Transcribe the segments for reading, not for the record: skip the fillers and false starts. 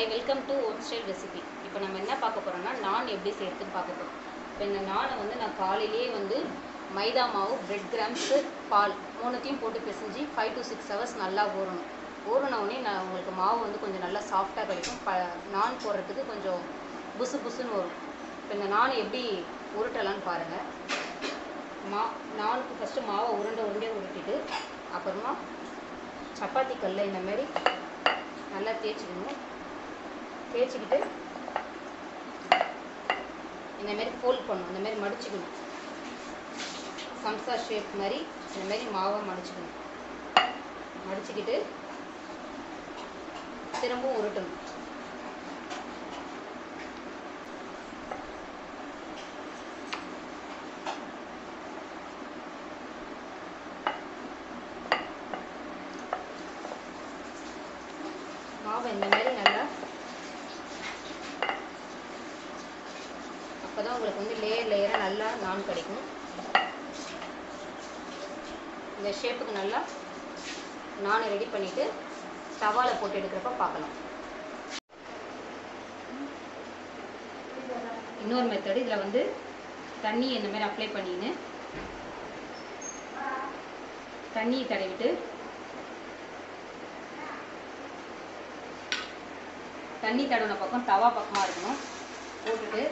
Hi, welcome to own style recipe. இப்போ நம்ம என்ன பார்க்க போகிறோம்னா நான் எப்படி செய்யறதுன்னு பார்க்க போகிறோம். இப்போ இந்த நானை வந்து நான் காலையிலேயே வந்து மைதா மாவு, பிரெட் கிராம்ஸு, பால் மூணுத்தையும் போட்டு பிசைஞ்சு 5 to 6 hours நல்லா ஊறணும். ஊறினவுடனே நான் உங்களுக்கு மாவு வந்து கொஞ்சம் நல்லா சாஃப்டாக கிடைக்கும். நான் போடுறதுக்கு கொஞ்சம் புசு புசுன்னு வரும். இப்போ இந்த நானை எப்படி உருட்டலான்னு பாருங்கள். நானுக்கு ஃபஸ்ட்டு மாவை உருண்டையாக உருட்டிட்டு அப்புறமா சப்பாத்தி கல்லை இந்தமாரி நல்லா தேய்ச்சிக்கணும். தேய்ச்சிக்கிட்டு இந்தமாரி ஃபோல்ட் பண்ணணும், இந்தமாரி மடிச்சுக்கணும். சம்சா ஷேப் மாதிரி இந்தமாரி மாவை மடிச்சுக்கணும். மடிச்சுக்கிட்டு திரும்பவும் உருட்டணும். மாவை இந்த மாதிரி நல்லா, அப்போ தான் உங்களுக்கு வந்து லேயராக நல்லா நான் கிடைக்கும். இந்த ஷேப்புக்கு நல்லா நான் ரெடி பண்ணிவிட்டு தவாவில் போட்டு எடுக்கிறப்ப பார்க்கலாம். இன்னொரு மெத்தடு, இதில் வந்து தண்ணி இந்த மாதிரி அப்ளை பண்ணின்னு தண்ணியை தடவிட்டு தண்ணி தடவின பக்கம் தவா பக்கமாக இருக்கணும். போட்டுட்டு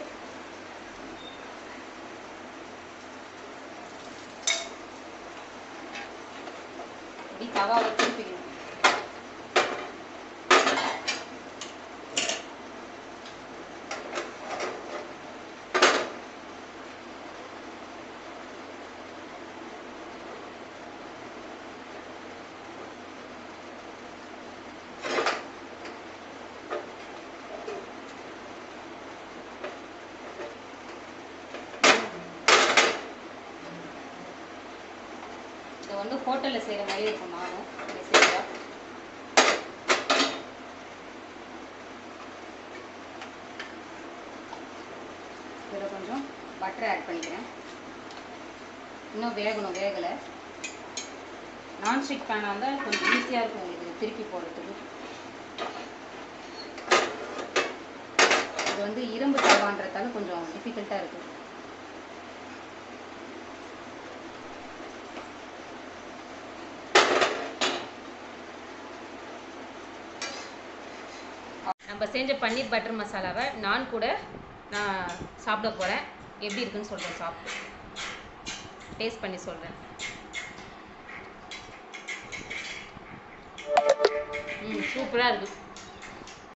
இப்படி தவாவை திருப்பிக்கணும். இது வந்து ஹோட்டலில் செய்கிற மாதிரி இருக்கும். நானும் செய்கிறேன். இதில் கொஞ்சம் பட்டர் ஆட் பண்ணிக்கிறேன். இன்னும் வேகணும், வேகலை. நான்ஸ்டிக் பேனாக இருந்தால் கொஞ்சம் ஈஸியாக இருக்கும் உங்களுக்கு திருப்பி போடுறதுக்கு. இது வந்து இரும்பு தவான்றதால கொஞ்சம் டிஃபிகல்ட்டாக இருக்குது. நம்ம செஞ்ச பன்னீர் பட்டர் மசாலாவை நான் கூட நான் சாப்பிட போகிறேன். எப்படி இருக்குன்னு சொல்கிறேன், சாப்பிட்டு டேஸ்ட் பண்ணி சொல்கிறேன். சூப்பராக இருக்குது.